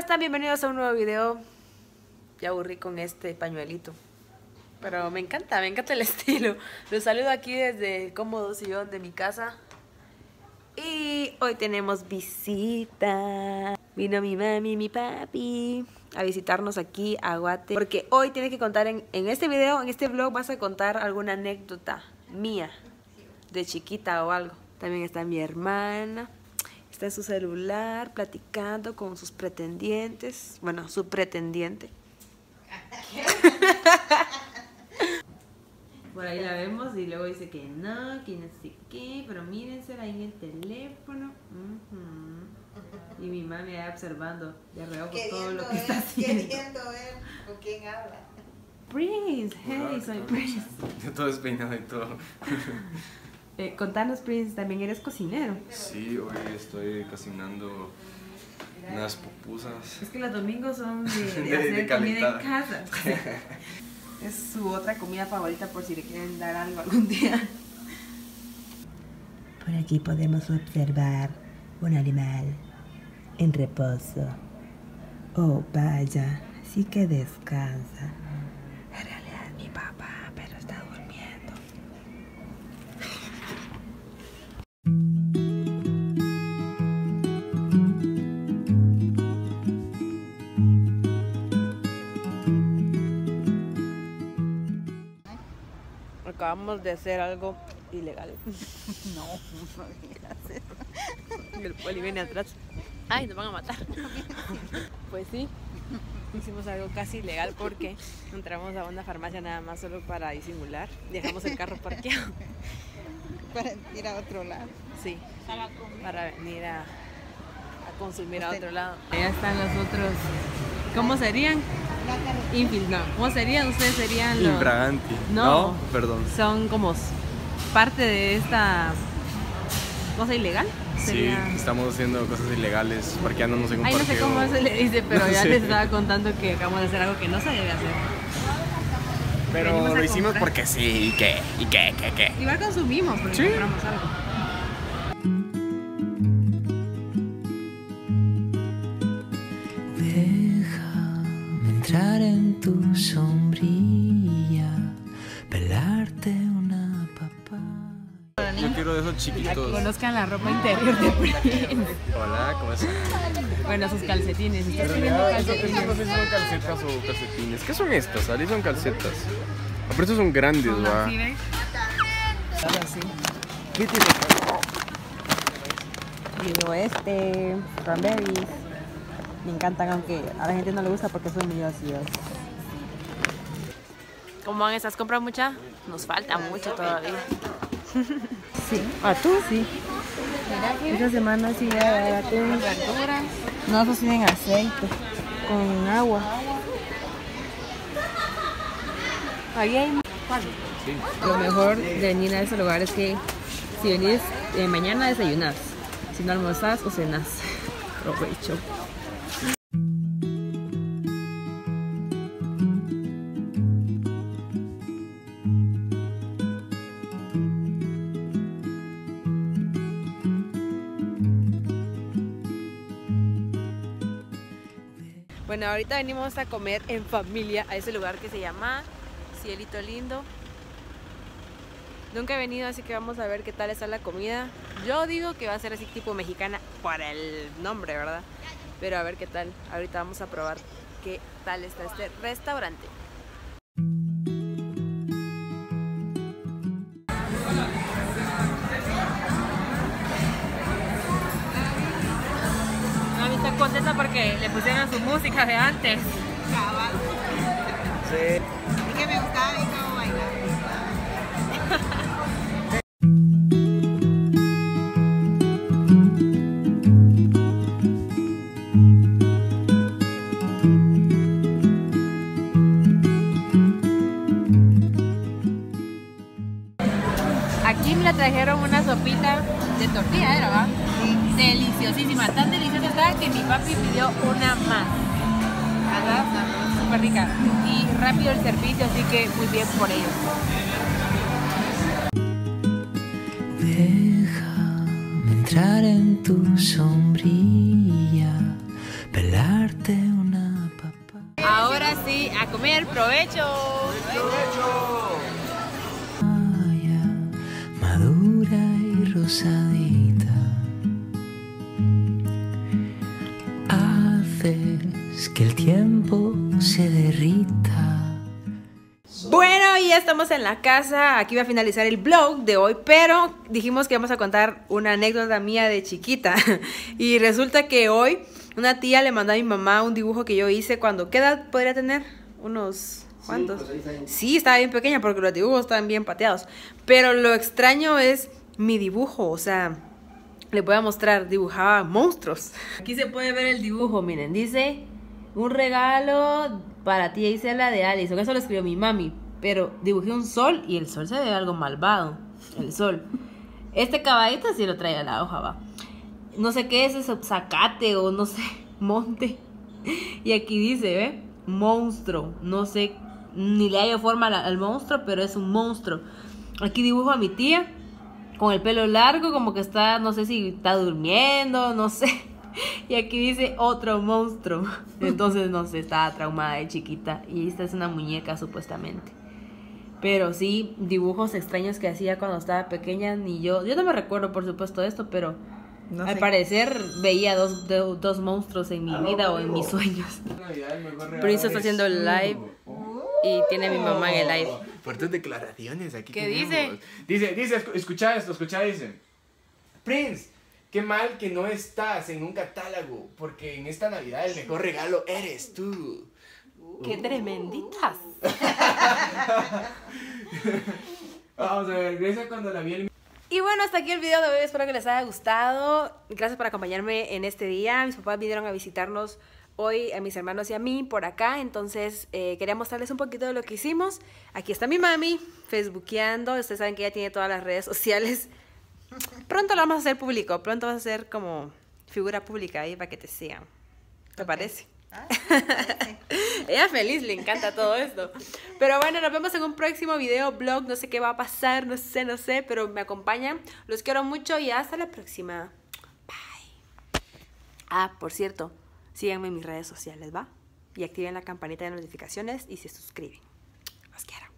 están? Bienvenidos a un nuevo video. Ya aburrí con este pañuelito, pero me encanta el estilo. Los saludo aquí desde el cómodo sillón de mi casa. Y hoy tenemos visita. Vino mi mami y mi papi a visitarnos aquí a Guate, porque hoy tiene que contar en este video, en este vlog, vas a contar alguna anécdota mía de chiquita o algo. También está mi hermana. Está en su celular platicando con sus pretendientes. Bueno, su pretendiente. Por ahí la vemos y luego dice que no sé qué, pero mírensela ahí en el teléfono. Y mi mami ahí observando de reojo todo lo que está haciendo. Queriendo ver con quién habla. Prince, hey, soy Prince. Yo todo despeinado y todo. Contanos, Prince, también eres cocinero. Sí, hoy estoy cocinando unas pupusas. Es que los domingos son de hacer comida en casa. Es su otra comida favorita por si le quieren dar algo algún día. Por aquí podemos observar un animal en reposo. Oh, vaya, sí que descansa. En realidad es mi papá, pero está durmiendo. Acabamos de hacer algo ilegal. No voy a hacer. Y el poli viene atrás. Ay, nos van a matar. Pues sí, hicimos algo casi ilegal porque entramos a una farmacia nada más solo para disimular. Dejamos el carro parqueado. Para ir a otro lado. Sí, para venir a consumir a otro lado. Allá están los otros. ¿Cómo serían? No. ¿Cómo serían? Ustedes serían los... Infraganti. No, perdón. son como parte de esta cosa ilegal. Sí, estamos haciendo cosas ilegales, parqueándonos en un Ay, no parqueo. sé cómo se le dice, pero No ya sé. les estaba contando que acabamos de hacer algo que no se debe hacer. Pero Venimos a lo hicimos comprar. porque sí, ¿y qué? Igual consumimos, porque Sí. compramos algo. Déjame entrar en tu sombrilla, pelarte una papaya. Yo quiero de esos chiquitos. Conozcan la ropa interior de Prince. Hola, ¿cómo estás? Bueno, sus calcetines. ¿Estás Pero pidiendo ya, calcetines? no sé si son calcetas o calcetines. ¿Qué son estas? Ali son calcetas. Pero estos son grandes, Son va. así, ¿ves? Así. ¿Qué tiene? Digo cranberries. Me encantan, aunque a la gente no le gusta porque son muy ácidos. ¿Cómo van esas compras muchas? Nos falta mucho todavía. Sí, atún sí. Esta semana sí voy a dar atún. Verduras. No, eso sí en aceite, con agua. Ahí hay. Sí. Lo mejor de venir a ese lugar es que si venís mañana desayunas, si no almorzás o cenas. Provecho. Bueno, ahorita venimos a comer en familia a ese lugar que se llama Cielito Lindo. Nunca he venido, así que vamos a ver qué tal está la comida. Yo digo que va a ser así tipo mexicana por el nombre, ¿verdad? Pero a ver qué tal. Ahorita vamos a probar qué tal está este restaurante. Mami está contenta porque le pusieron su música de antes. Cabal. Sí. Es que me gustaba y cómo bailar. Aquí me trajeron una sopita de tortilla, ¿era, va? Sí. Deliciosísima, tan deliciosa estaba que mi papi pidió una más. ¿Verdad? Súper rica. Y rápido el servicio, así que muy bien por ellos. Déjame entrar en tu sombrilla, pelarte comer, provecho. Madura y rosadita, haces que el tiempo se derrita. Bueno, ya estamos en la casa. Aquí va a finalizar el vlog de hoy, pero dijimos que íbamos a contar una anécdota mía de chiquita. Y resulta que hoy una tía le mandó a mi mamá un dibujo que yo hice cuando... ¿Qué edad podría tener? Unos... ¿Cuántos? Sí, estaba bien pequeña porque los dibujos estaban bien pateados. Pero lo extraño es mi dibujo, o sea, les voy a mostrar, dibujaba monstruos. Aquí se puede ver el dibujo, miren, dice un regalo para tía Isela de Alison. Eso lo escribió mi mami, pero dibujé un sol y el sol se ve algo malvado, el sol. Este caballito sí lo trae a la hoja, va. No sé qué es eso, zacate o no sé, monte. Y aquí dice, ¿ve? Monstruo, no sé, ni le hallo forma al monstruo, pero es un monstruo. Aquí dibujo a mi tía con el pelo largo, como que está, no sé si está durmiendo, no sé. Y aquí dice otro monstruo. Entonces, no sé, estaba traumada de chiquita. Y esta es una muñeca, supuestamente. Pero sí, dibujos extraños que hacía cuando estaba pequeña, ni yo no me recuerdo, por supuesto, esto, pero no al parecer veía dos monstruos en mi vida o en mis sueños. Prince está haciendo el live y tiene a mi mamá en el live. Fuertes declaraciones aquí. ¿Qué tenemos. Dice, escucha esto, dice. Prince, qué mal que no estás en un catálogo, porque en esta Navidad el mejor regalo eres tú. ¡Qué tremenditas! Vamos a ver, Grecia cuando la vi el... Y bueno, hasta aquí el video de hoy, espero que les haya gustado. Gracias por acompañarme en este día. Mis papás vinieron a visitarnos hoy, a mis hermanos y a mí por acá. Entonces quería mostrarles un poquito de lo que hicimos. Aquí está mi mami, facebookeando. Ustedes saben que ella tiene todas las redes sociales. Pronto lo vamos a hacer público, pronto vas a ser como figura pública ahí para que te sigan. ¿Te parece? Ella es feliz, le encanta todo esto. Pero bueno, nos vemos en un próximo video, blog. No sé qué va a pasar, no sé, pero me acompañan. Los quiero mucho y hasta la próxima. Bye. Ah, por cierto, síganme en mis redes sociales, ¿va? Y activen la campanita de notificaciones y se suscriben. Los quiero.